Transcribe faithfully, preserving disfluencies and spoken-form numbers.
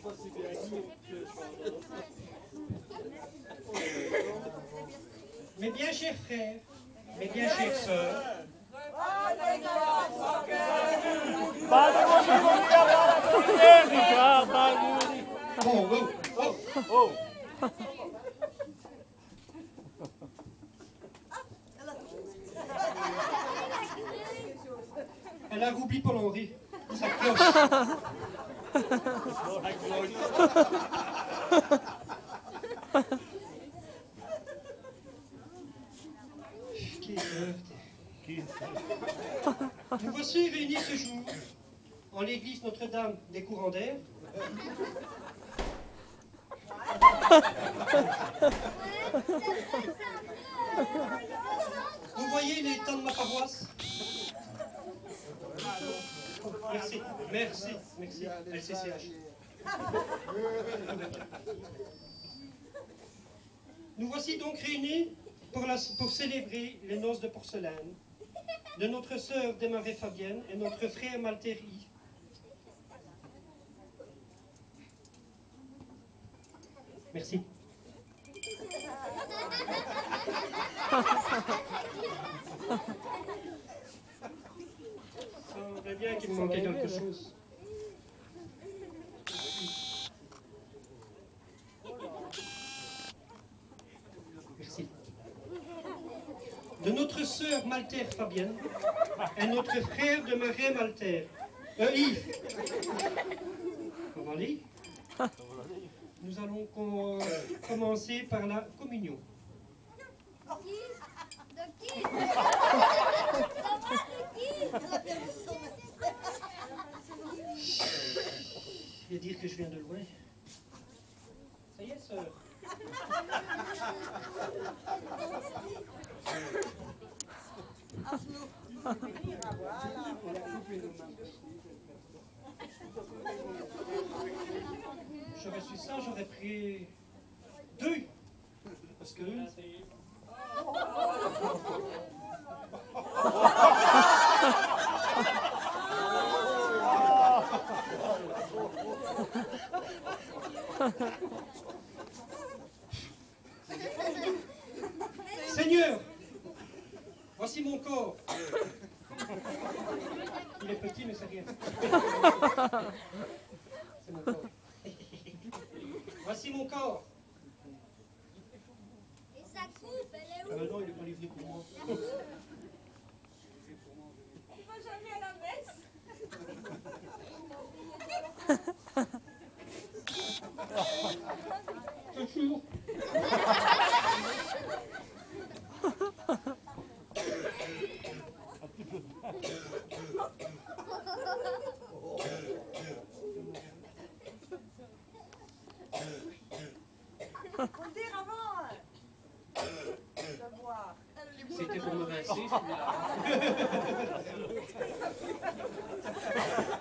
Mes bien chers frères, mes bien chères sœurs, oh, oh, oh, oh. Elle a roublié pour l'enri. Ça cloche. Nous voici réunis ce jour en l'église Notre-Dame des Courants d'Air. Vous voyez les temps de ma paroisse? Merci, merci, merci, L C C H. Nous voici donc réunis pour, la, pour célébrer les noces de porcelaine de notre sœur Desmarais Fabienne et notre frère Maltéry. Merci. Ça semblait bien qu'il me manquait quelque chose. Merci. De notre sœur Maltaire Fabienne et notre frère Desmarais Maltaire. Euh, Yves. Comment dit? Nous allons com commencer par la communion. De qui? Je vais dire que je viens de loin. Ça y est, sœur. J'aurais su ça, j'aurais pris deux. Parce que... Seigneur, voici mon corps. Il est petit, mais c'est rien. C'est mon corps. Voici mon corps. Et sa coupe, elle est où? Ah ben non, il n'est pas livré pour moi. La coupe? Tu vas jamais à la messe? Toujours. Faut le dire avant de boire. C'était pour me rincer, celui-là.